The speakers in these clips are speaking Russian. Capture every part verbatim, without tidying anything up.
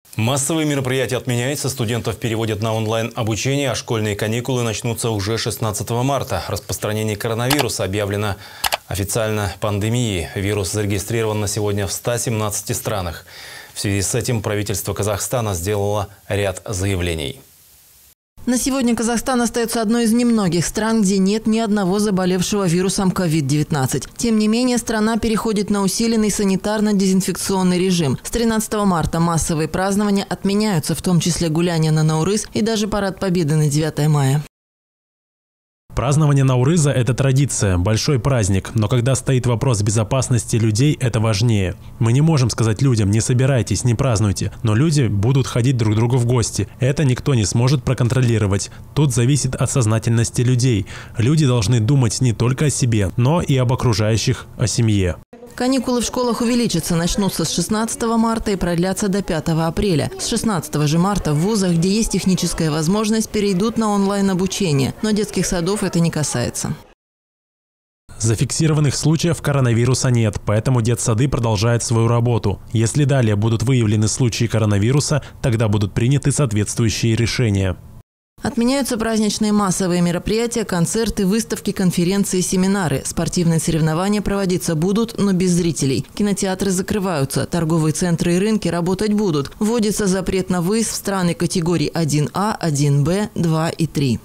Массовые мероприятия отменяются, студентов переводят на онлайн-обучение, а школьные каникулы начнутся уже шестнадцатого марта. Распространение коронавируса объявлено официально пандемией. Вирус зарегистрирован на сегодня в ста семнадцати странах. В связи с этим правительство Казахстана сделало ряд заявлений. На сегодня Казахстан остается одной из немногих стран, где нет ни одного заболевшего вирусом ковид девятнадцать. Тем не менее, страна переходит на усиленный санитарно-дезинфекционный режим. С тринадцатого марта массовые празднования отменяются, в том числе гуляния на Наурыз и даже парад Победы на девятое мая. Празднование Наурыза – это традиция, большой праздник, но когда стоит вопрос безопасности людей, это важнее. Мы не можем сказать людям: не собирайтесь, не празднуйте, но люди будут ходить друг к другу в гости. Это никто не сможет проконтролировать. Тут зависит от сознательности людей. Люди должны думать не только о себе, но и об окружающих, о семье. Каникулы в школах увеличатся, начнутся с шестнадцатого марта и продлятся до пятого апреля. С шестнадцатого же марта в вузах, где есть техническая возможность, перейдут на онлайн-обучение, но детских садов это не касается. Зафиксированных случаев коронавируса нет, поэтому детсады продолжают свою работу. Если далее будут выявлены случаи коронавируса, тогда будут приняты соответствующие решения. Отменяются праздничные массовые мероприятия, концерты, выставки, конференции, семинары. Спортивные соревнования проводиться будут, но без зрителей. Кинотеатры закрываются, торговые центры и рынки работать будут. Вводится запрет на выезд в страны категорий один А, один Б, два и три.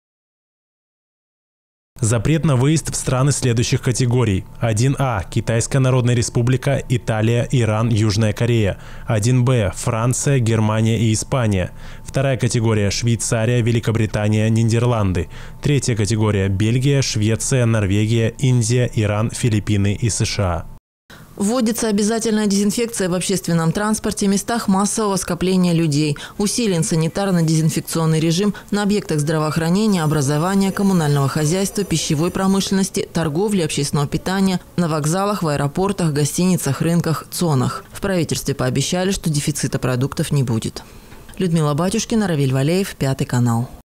Запрет на выезд в страны следующих категорий. один А – Китайская Народная Республика, Италия, Иран, Южная Корея. один Б – Франция, Германия и Испания. Вторая категория – Швейцария, Великобритания, Нидерланды. Третья категория – Бельгия, Швеция, Норвегия, Индия, Иран, Филиппины и США. Вводится обязательная дезинфекция в общественном транспорте, местах массового скопления людей. Усилен санитарно-дезинфекционный режим на объектах здравоохранения, образования, коммунального хозяйства, пищевой промышленности, торговли, общественного питания, на вокзалах, в аэропортах, гостиницах, рынках, цонах. В правительстве пообещали, что дефицита продуктов не будет. Людмила Батюшкина, Равиль Валеев, Пятый канал.